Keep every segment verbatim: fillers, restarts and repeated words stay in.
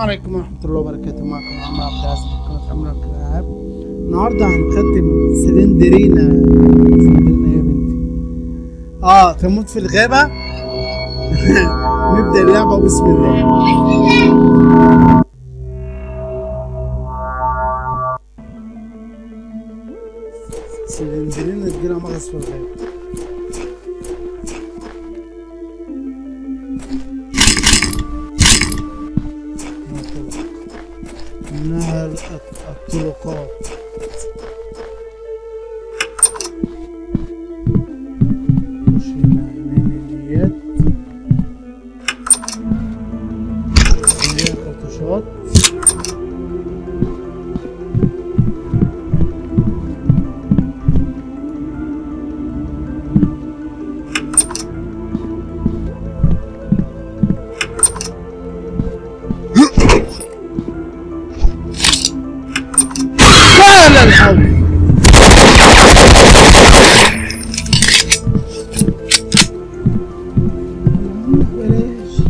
عليكم ورحمة الله وبركاته. معكم عملاق في قناة عملاق الالعاب. النهارده هنختم سلندرينا سلندرينا يا بنتي اه تموت في الغابة. نبدأ اللعبة بسم الله. سلندرينا تجيلها مغص في الغابة. نهر الطرقات. شماليات خطوشات. الحول بلاش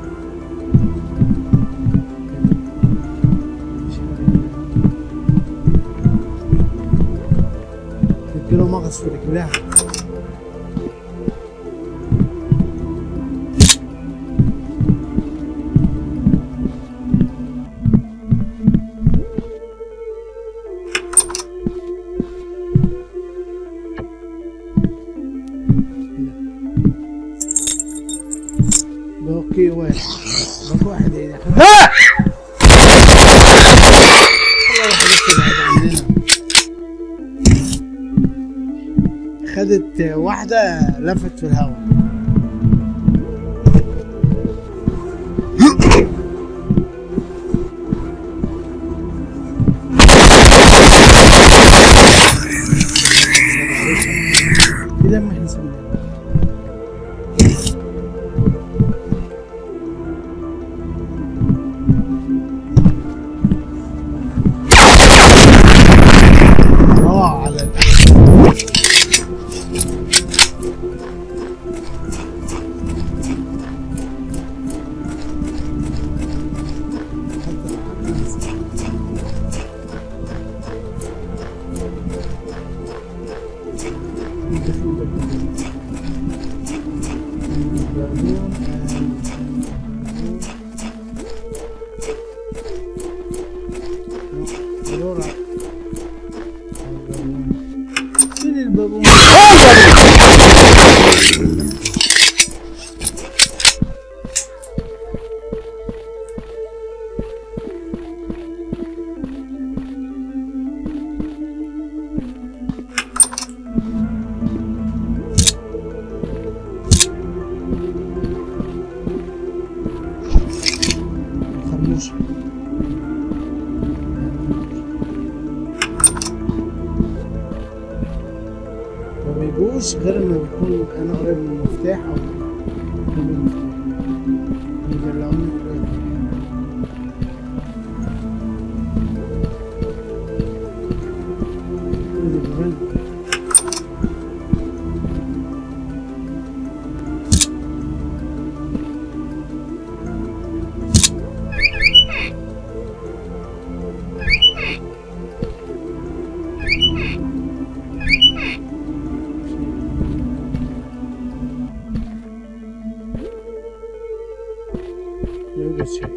تديله مغص في رجلها. باقي واحد باقي واحد يا اخي. ها الله يحرسك بعيد عننا. خدت واحدة لفت في الهواء. كده ما احنا سمعنا. فين البابون؟ ما بيجوش غير لما بيكون انا قريب من المفتاح او من المفتاح بيجرعوني قريب. يوجد شيء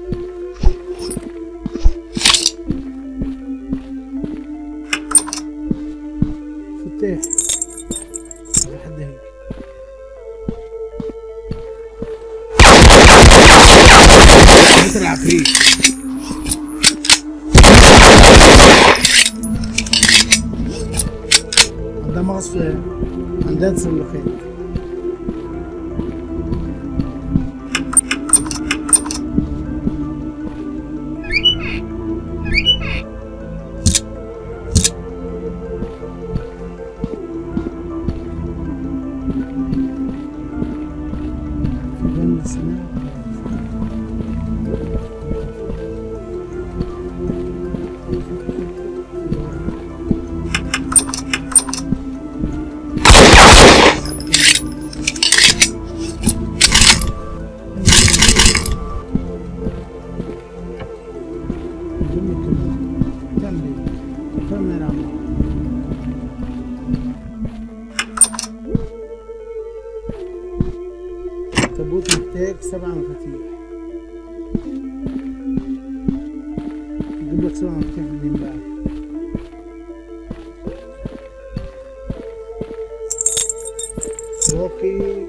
فتاح لحد هيك. مثل العفريت. عندها مغص في عندها تسلخات. فاهم يا عم. تابوت محتاج سبع مفاتيح. اجيب لك سبع مفاتيح منين بقى؟ اوكي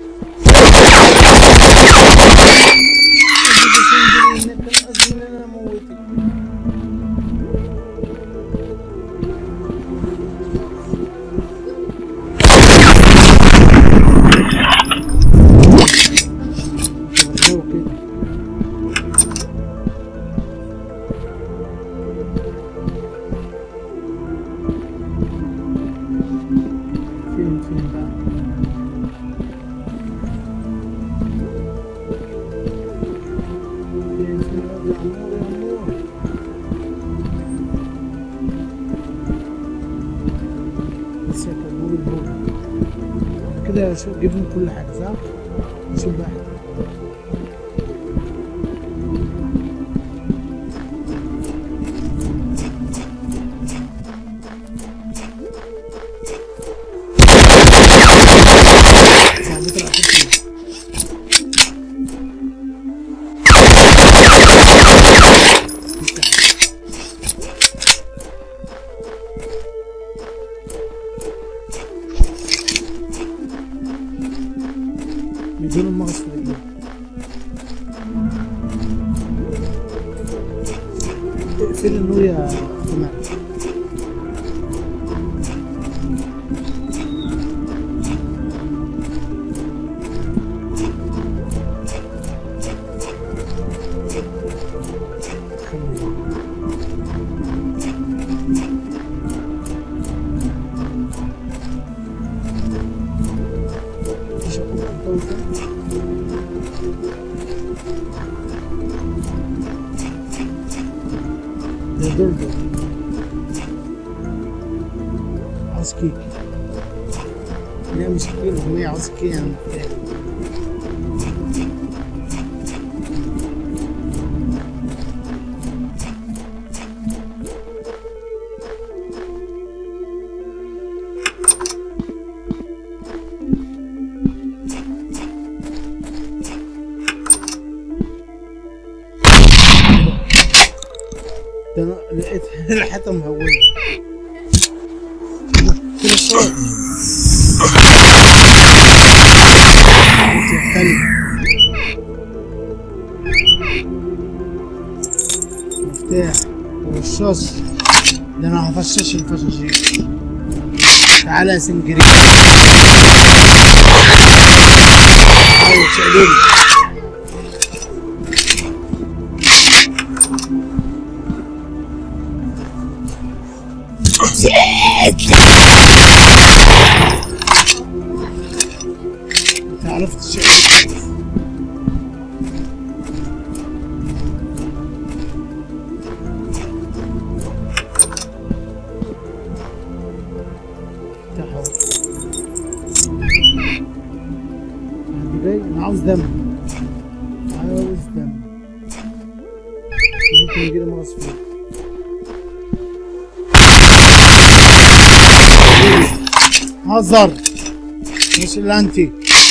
كده شوف جبنا كل حاجة صح؟ نشوف بقى بدون المغص في رجليه. اقفل النور يا جماعة. دول دول عاوز كيك. لا مش كيك، الأغنية عاوز كيك يعني. ده انا لقيت ريحتها مهويه كده الصوت مفتاح ورشاش. ده انا هفشش الفشاشير. تعالى يا سنجري عاوز تقلبني. انت عرفت شيء تحول. انا عاوز دم، عاوز دم. ممكن يجيلي مغص فيه. هزر مش اللي انتي.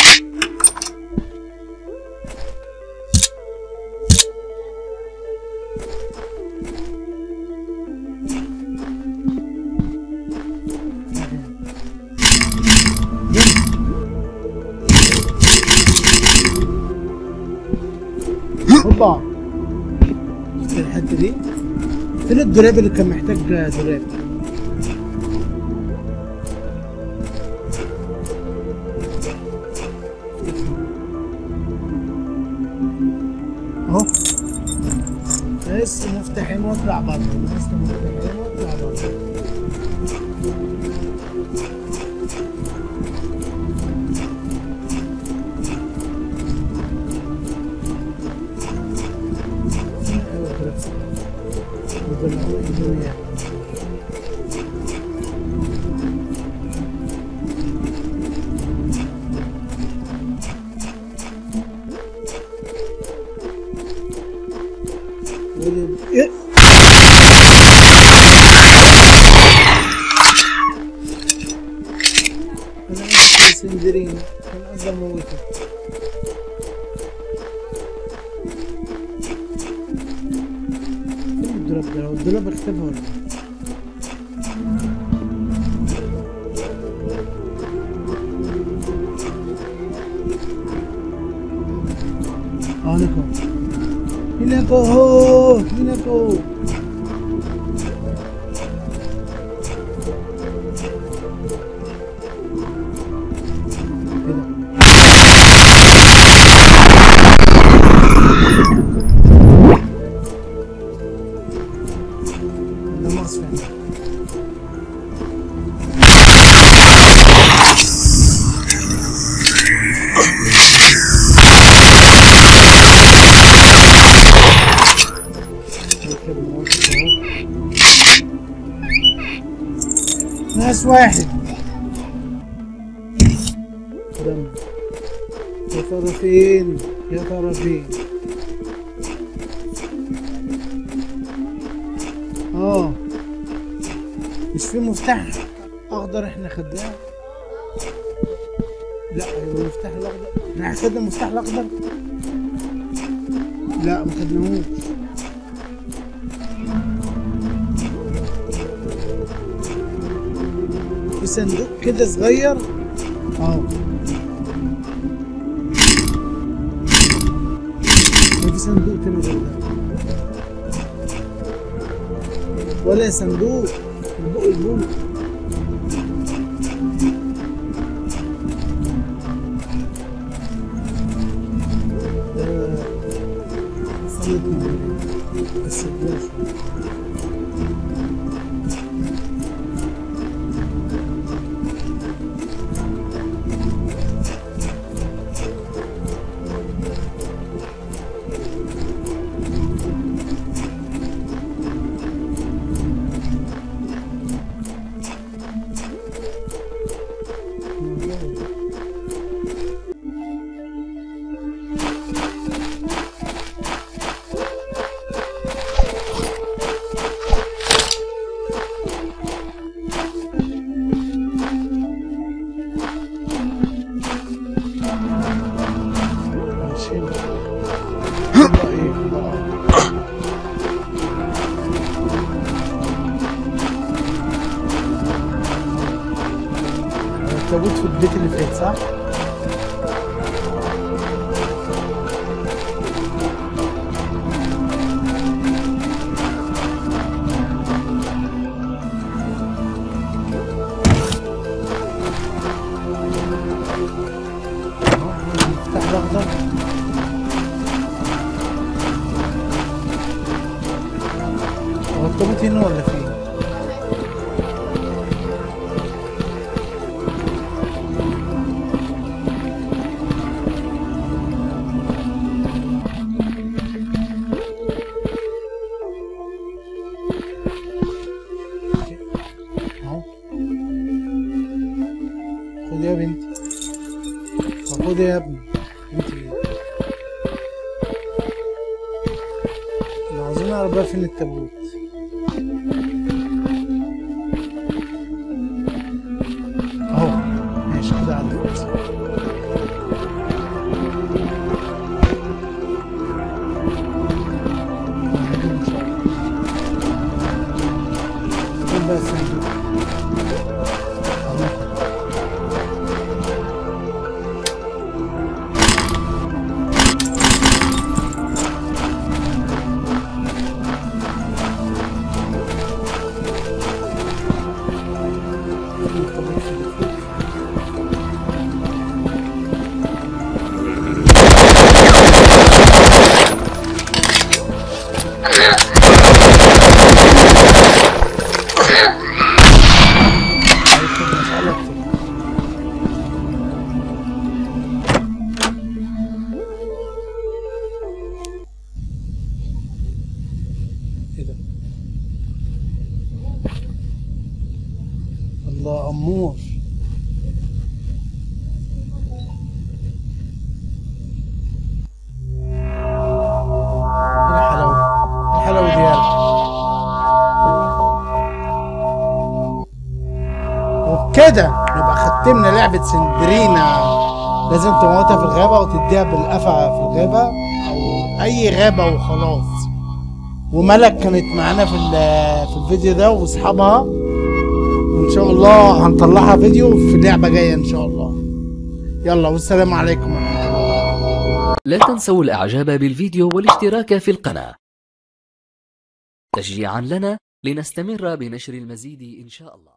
هوبا شفت الحته دي؟ فين الدولاب اللي كان محتاج دولاب؟ اهو لسه مفتاحين واطلع بره، لسه مفتاحين واطلع بره. سلندرينا كان اقدر موته. فين الدولاب ده؟ هو الدولاب اختفى ولا ايه؟ اه هناك اهو هناك اهو هناك اهو. ناس واحد دم. يا ترى فين؟ يا ترى فين؟ اه مش في مفتاح اخضر احنا خدناه؟ لا ايوه المفتاح الاخضر احنا خدنا المفتاح الاخضر؟ لا ما خدناهوش. في صندوق كده صغير اهو. في صندوق تاني غير ده ولا صندوق البق البول. ده صندوق بس ده التابوت في البيت اللي فات صح؟ المفتاح الاخضر هو التابوت هنا ولا فين؟ خد يا بنتي خد يا ابني انتي. انا عاوزين نعرف بقى فين التابوت. اهو ماشي كده عدت. فين بقى الصندوق؟ الله أمور. الحلاوة الحلاوة ديالها. وبكده نبقى خدت ختمنا لعبة سلندرينا، لازم تموتها في الغابة وتديها بالقفا في الغابة او اي غابة وخلاص. وملك كانت معانا في في الفيديو ده واصحابها، وان شاء الله هنطلعها فيديو في لعبة جاية ان شاء الله. يلا والسلام عليكم ورحمة الله. لا تنسوا الاعجاب بالفيديو والاشتراك في القناة تشجيعا لنا لنستمر بنشر المزيد ان شاء الله.